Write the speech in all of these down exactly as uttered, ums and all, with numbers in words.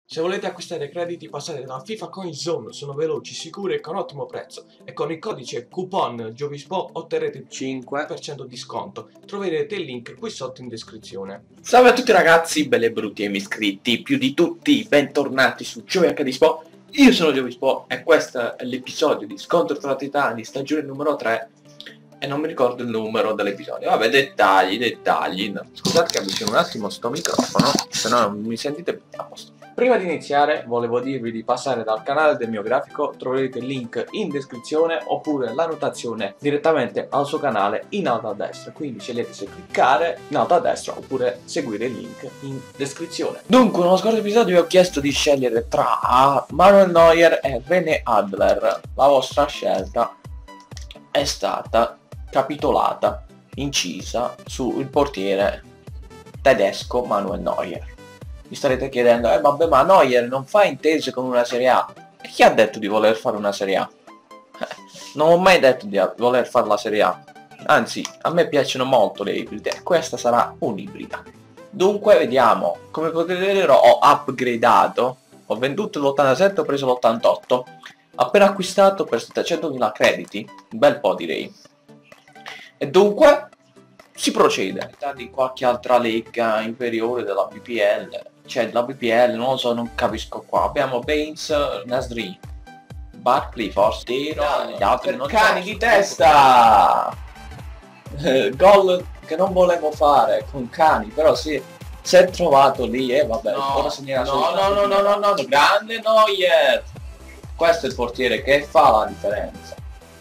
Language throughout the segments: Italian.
Se volete acquistare crediti passate da FIFA Coin Zone, sono veloci, sicuri e con ottimo prezzo, e con il codice coupon Giovispo otterrete cinque per cento di sconto. Troverete il link qui sotto in descrizione. Salve a tutti ragazzi, belli e brutti e miei iscritti, più di tutti, bentornati su Gioviacadispo. Io sono Giovispo e questo è l'episodio di Scontro tra Titani, stagione numero tre. E non mi ricordo il numero dell'episodio. Vabbè, dettagli, dettagli. Scusate che avvicino un attimo sto microfono, se no non mi sentite a posto. Prima di iniziare volevo dirvi di passare dal canale del mio grafico, troverete il link in descrizione oppure la notazione direttamente al suo canale in alto a destra. Quindi scegliete se cliccare in alto a destra oppure seguire il link in descrizione. Dunque, nello scorso episodio vi ho chiesto di scegliere tra Manuel Neuer e René Adler. La vostra scelta è stata capitolata, incisa sul portiere tedesco Manuel Neuer. Mi starete chiedendo, eh vabbè, ma Neuer non fa intese con una Serie A. E chi ha detto di voler fare una Serie A? Eh, non ho mai detto di voler fare la Serie A. Anzi, a me piacciono molto le ibride e questa sarà un'ibrida. Dunque, vediamo. Come potete vedere ho upgradato. Ho venduto l'ottantasette, ho preso l'ottantotto. Appena acquistato per settecentomila crediti. Un bel po', direi. E dunque si procede. Di qualche altra lega inferiore della B P L. Cioè la B P L, non lo so, non capisco qua. Abbiamo Baines, Nasri, Barkley, forse Tero, gli altri non cani di testa! Gol che non volevo fare con cani, però sì, si è trovato lì e eh, vabbè, no, ora segnerà no, no, no, no, no, no, no, grande Neuer! Questo è il portiere che fa la differenza.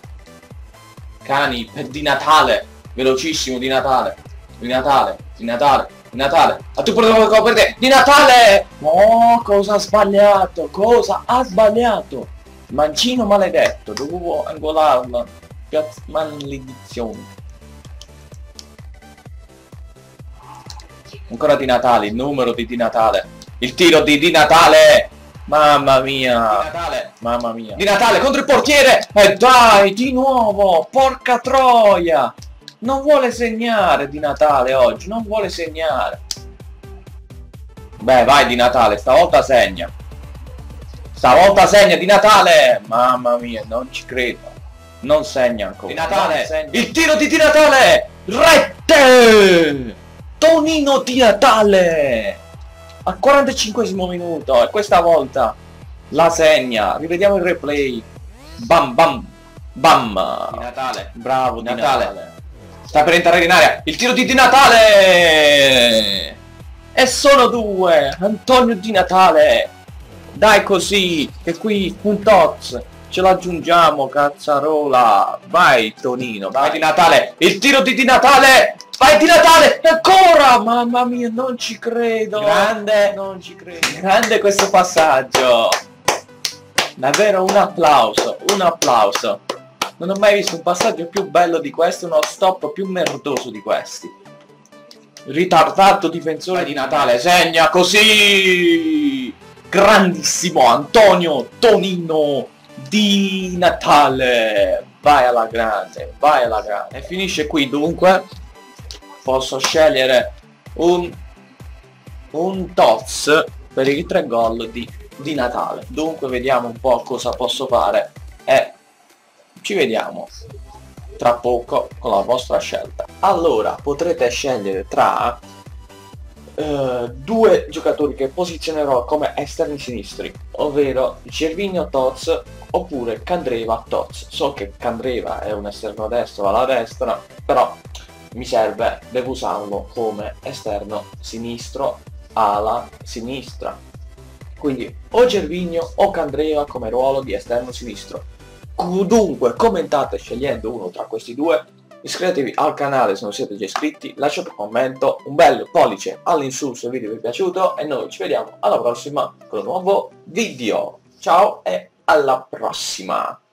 Cani per di Natale, velocissimo di Natale, di Natale, di Natale, di Natale, a tu provo per te, di Natale! Oh, cosa ha sbagliato, cosa ha sbagliato? Mancino maledetto, dovevo angolarla, piazza maledizione. Ancora di Natale, il numero di Di Natale, il tiro di Di Natale! Mamma mia! Di Natale! Mamma mia! Di Natale contro il portiere! E dai, di nuovo! Porca troia! Non vuole segnare Di Natale oggi, non vuole segnare. Beh, vai Di Natale, stavolta segna. Stavolta segna Di Natale! Mamma mia, non ci credo. Non segna ancora. Di Natale! Il tiro di Di Natale! Rete! Tonino Di Natale! Al quarantacinquesimo minuto e questa volta la segna. Rivediamo il replay. Bam bam bam. Di Natale. Bravo Di Natale. Natale. Sta per entrare in area. Il tiro di Di Natale. E sono due. Antonio Di Natale. Dai così che qui un toz ce l'aggiungiamo, cazzarola. Vai Tonino. Vai Di Natale. Il tiro di Di Natale. Vai Di Natale! Ancora! Mamma mia, non ci credo! Grande! Non ci credo! Grande questo passaggio! Davvero un applauso, un applauso! Non ho mai visto un passaggio più bello di questo, uno stop più merdoso di questi. Ritardato difensore di Natale, segna così! Grandissimo Antonio Tonino Di Natale! Vai alla grande, vai alla grande! E finisce qui dunque. Posso scegliere un, un toz per i tre gol di, di Natale. Dunque vediamo un po' cosa posso fare e ci vediamo tra poco con la vostra scelta. Allora potrete scegliere tra uh, due giocatori che posizionerò come esterni sinistri, ovvero Gervinho Toz oppure Candreva Toz. So che Candreva è un esterno destro alla destra, però mi serve, devo usarlo come esterno sinistro ala sinistra, quindi o Gervinho o Candreva come ruolo di esterno sinistro. Dunque commentate scegliendo uno tra questi due, iscrivetevi al canale se non siete già iscritti, lasciate un commento, un bel pollice all'insù se il video vi è piaciuto e noi ci vediamo alla prossima con un nuovo video. Ciao e alla prossima!